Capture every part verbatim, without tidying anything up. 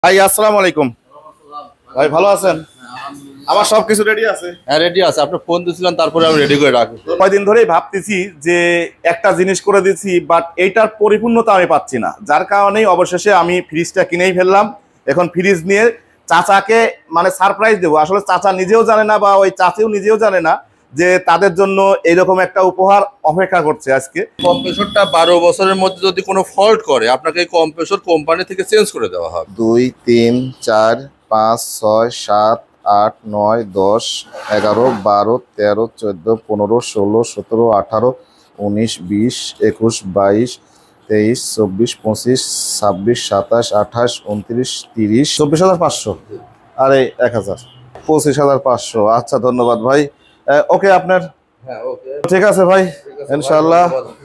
ভাই আসসালামু আলাইকুম। ভাই ভালো আছেন? আমার সবকিছু রেডি আছে। হ্যাঁ রেডি আছে, আপনি ফোন দিয়েছিলেন তারপরে আমি রেডি করে রাখি। কয়দিন ধরেই ভাবতেছি যে একটা জিনিস করে দিচ্ছি, বাট এইটার পরিপূর্ণতা আমি পাচ্ছি না, যার কারণেই অবশেষে আমি ফ্রিজটা কিনেই ফেললাম। এখন ফ্রিজ নিয়ে চাচাকে মানে সারপ্রাইজ দেবো। আসলে চাচা নিজেও জানে না বা ওই চাচিও নিজেও জানে না যে তাদের জন্য এইরকম একটা উপহার অপেক্ষা করছে আজকে। কম্প্রেসরটা বারো বছরের মধ্যে যদি কোনো ফল্ট করে আপনাকে এই কম্প্রেসর কোম্পানি থেকে চেঞ্জ করে দেওয়া হবে। দুই তিন চার পাঁচ ছয় সাত আট নয় দশ এগারো বারো তেরো চোদ্দ পনেরো ষোলো সতেরো আঠারো উনিশ বিশ একুশ বাইশ তেইশ চব্বিশ পঁচিশ ছাব্বিশ সাতাশ আঠাশ উনত্রিশ তিরিশ চব্বিশ হাজার পাঁচশো আরে এক হাজার পঁচিশ হাজার পাঁচশো। আচ্ছা ধন্যবাদ ভাই। ওকে আপনার ঠিক আছে ভাই, ইনশাল্লাহ।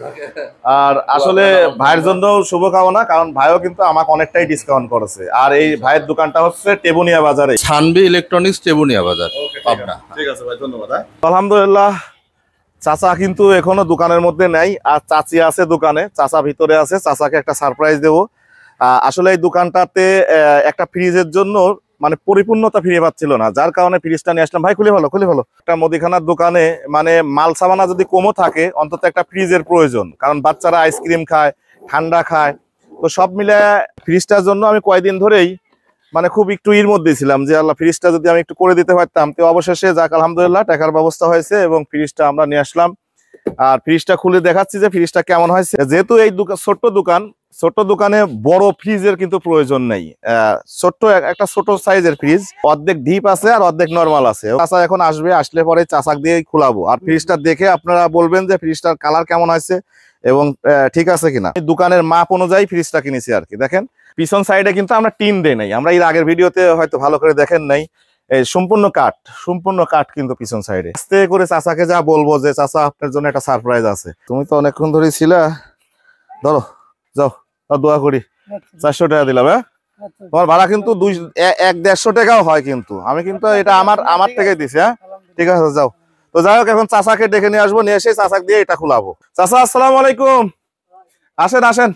আর আসলে ভাইয়ের জন্য শুভকামনা, কারণ ভাইও কিন্তু আমাকে অনেকটাই ডিসকাউন্ট করেছে। আর এই ভাইয়ের দোকানটা হচ্ছে টেবুনিয়া বাজারে, ছানবি ইলেকট্রনিক্স টেবুনিয়া বাজার পাবনা। ঠিক আছে ভাই, ধন্যবাদ। আলহামদুলিল্লাহ চাচা কিন্তু এখনো দোকানের মধ্যে নেই, আর চাচি আছে দোকানে, চাচা ভিতরে আছে। চাচাকে একটা সারপ্রাইজ দেবো। আসলে এই দোকানটাতে একটা ফ্রিজের জন্য মানে পরিপূর্ণতা ফিরে পাচ্ছিল না, যার কারণে ফ্রিজটা নিয়ে আসলাম। ভাই খুলে ভালো খুলে ভালো একটা মুদিখানার দোকানে মানে মাল সামানা যদি কমও থাকে, অন্তত একটা ফ্রিজের প্রয়োজন, কারণ বাচ্চারা আইসক্রিম খায়, ঠান্ডা খায়। তো সব মিলে ফ্রিজটার জন্য আমি কয়েকদিন ধরেই মানে খুব একটু ইর মধ্যে ছিলাম যে আল্লাহ ফ্রিজটা যদি আমি একটু করে দিতে পারতাম। তো অবশেষে যাক আলহামদুলিল্লাহ টাকার ব্যবস্থা হয়েছে এবং ফ্রিজটা আমরা নিয়ে আসলাম। আর ফ্রিজটা খুলে দেখাচ্ছি যে ফ্রিজটা কেমন হয়েছে। যেহেতু এই দোকান ছোট্ট দোকান, ছোট্ট দোকানে বড় ফ্রিজের কিন্তু প্রয়োজন নেই। ছোট্ট একটা ছোট সাইজের ফ্রিজ, অর্ধেক ডিপ আছে আর অর্ধেক নর্মাল আছে। চাচা এখন আসবে, আসলে পরে চাচাক দিয়ে খোলাবো। আর ফ্রিজটা দেখে আপনারা বলবেন যে ফ্রিজটার কালার কেমন হয়েছে এবং ঠিক আছে কিনা। দোকানের মাপ অনুযায়ী ফ্রিজটা কিনেছি আর কি। দেখেন পিছন সাইডে কিন্তু আমরা টিন দেই নাই, আমরা এর আগের ভিডিওতে হয়তো ভালো করে দেখেন নাই। এই সম্পূর্ণ কাঠ, সম্পূর্ণ কাঠ কিন্তু পিছন সাইডে। আস্তে করে চাচাকে যা বলবো যে চাচা আপনার জন্য একটা সারপ্রাইজ আছে। তুমি তো অনেকক্ষণ ধরে ছিলা, ধরো যাও দোয়া করি। চারশো টাকা দিলাম। হ্যাঁ তোমার ভাড়া কিন্তু দুই এক দেড়শো টাকাও হয়, কিন্তু আমি কিন্তু এটা আমার আমার থেকে দিছি। হ্যাঁ ঠিক আছে যাও। তো যাই হোক এখন চাচাকে ডেকে নিয়ে আসবো, নিয়ে এসে চাচাক দিয়ে এটা খুলাবো। চাচা আসসালামু আলাইকুম। আসেন আসেন।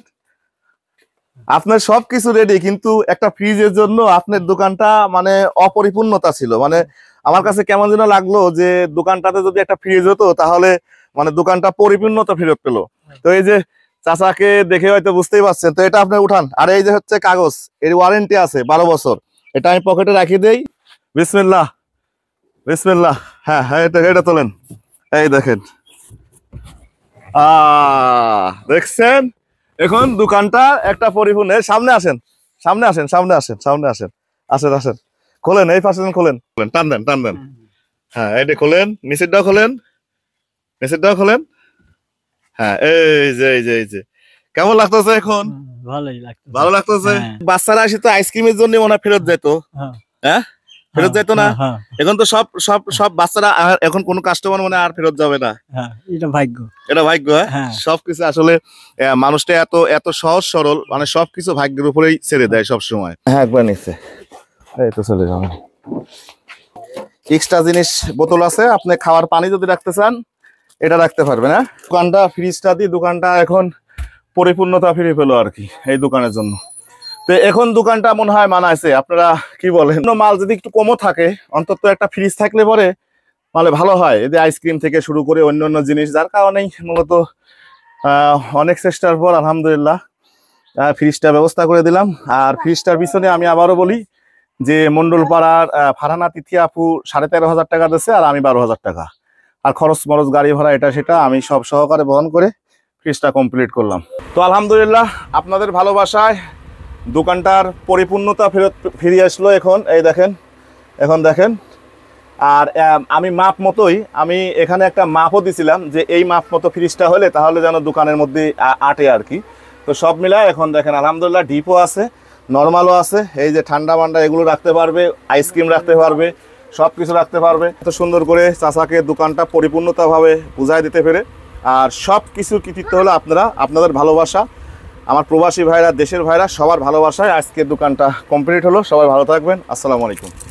আপনার সবকিছু রেডি, কিন্তু একটা ফ্রিজের জন্য আপনার দোকানটা মানে অপরিপূর্ণতা ছিল। মানে আমার কাছে কেমন যেন লাগলো যে দোকানটাতে যদি একটা ফ্রিজ হতো তাহলে মানে দোকানটা পরিপূর্ণতা ফেরত পেলো। তো এই যে চাচাকে দেখে হয়তো বুঝতেই পারছেন। তো এটা আপনি উঠান। আর এই যে হচ্ছে কাগজ, এর ওয়ারেন্টি আছে বারো বছর। এটা আমি পকেটে রাখি দেই। বিসমিল্লাহ বিসমিল্লাহ। হ্যাঁ হ্যাঁ এটা এটা তোলেন। এই দেখেন, আহ দেখছেন এখন দোকানটা একটা পরিপূর্ণ। সামনে আসেন সামনে আসেন সামনে আসেন সামনে আসেন আসেন আসেন খোলেন, এই পাশে খোলেন, টান দেন টান দেন। হ্যাঁ এইটা খোলেন, নিচেরটাও খোলেন, নিচেরটাও খোলেন। হ্যাঁ এই যে এই যে এই যে কেমন লাগতেছে এখন? ভালোই লাগতেছে, ভালো লাগতেছে। বাচ্চারা আসে তো আইসক্রিমের জন্য মনে হয় ফেরত যাইতো। হ্যাঁ ফেরত যাইতো না, এখন তো সব সব সব বাচ্চারা এখন কোনো কাস্টমার মানে আর ফেরত যাবে না। এটা ভাগ্য, এটা ভাগ্য। হ্যাঁ সবকিছু আসলে মানুষটা এত এত সহজ সরল, মানে সবকিছু ভাগ্যের উপরেই ছেড়ে দেয় সব সময়। হ্যাঁ একবার নিচ্ছে এই তো চলে যাবে। এক্সট্রা জিনিস বোতল আছে, আপনি খাওয়ার পানি যদি রাখতে চান এটা রাখতে পারবেন। হ্যাঁ দোকানটা ফ্রিজটা দিয়ে দোকানটা এখন পরিপূর্ণতা ফিরে পেলো আর কি এই দোকানের জন্য। তো এখন দোকানটা মনে হয় মানাইছে, আপনারা কি বলেন? মাল যদি একটু কমও থাকে, অন্তত একটা ফ্রিজ থাকলে পরে মানে ভালো হয়। এই যে আইসক্রিম থেকে শুরু করে অন্য অন্য জিনিস, যার কারণেই মূলত অনেক চেষ্টার পর আলহামদুলিল্লাহ ফ্রিজটা ব্যবস্থা করে দিলাম। আর ফ্রিজটার পিছনে আমি আবারও বলি যে মন্ডলপাড়ার ফারহানা তিথি আপু সাড়ে তেরো হাজার টাকা দিচ্ছে, আর আমি বারো হাজার টাকা। আর খরচ মরচ গাড়ি ভাড়া এটা সেটা আমি সব সহকারে বহন করে ফ্রিজটা কমপ্লিট করলাম। তো আলহামদুলিল্লাহ আপনাদের ভালোবাসায় দোকানটার পরিপূর্ণতা ফেরত ফিরে আসলো এখন। এই দেখেন এখন দেখেন। আর আমি মাপ মতোই আমি এখানে একটা মাপও দিছিলাম যে এই মাপ মতো ফ্রিজটা হলে তাহলে যেন দোকানের মধ্যে আটে আর কি। তো সব মিলায় এখন দেখেন আলহামদুলিল্লাহ ডিপও আছে, নর্মালও আছে। এই যে ঠান্ডা মান্ডা এগুলো রাখতে পারবে, আইসক্রিম রাখতে পারবে, সব কিছু রাখতে পারবে। এত সুন্দর করে চাচাকে দোকানটা পরিপূর্ণতাভাবে বুঝাই দিতে পেরে। আর সব কিছু কৃতিত্ব হলো আপনারা, আপনাদের ভালোবাসা, আমার প্রবাসী ভাইরা, দেশের ভাইরা, সবার ভালোবাসায় আজকের দোকানটা কমপ্লিট হলো। সবাই ভালো থাকবেন। আসসালামু আলাইকুম।